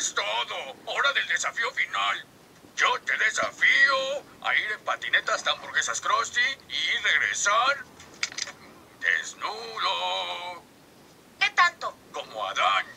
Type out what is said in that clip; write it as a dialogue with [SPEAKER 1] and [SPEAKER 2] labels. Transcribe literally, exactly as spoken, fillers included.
[SPEAKER 1] es todo. Hora del desafío final. Yo te desafío a ir en patineta hasta Hamburguesas Krusty y regresar desnudo.
[SPEAKER 2] ¿Qué tanto?
[SPEAKER 1] Como Adán.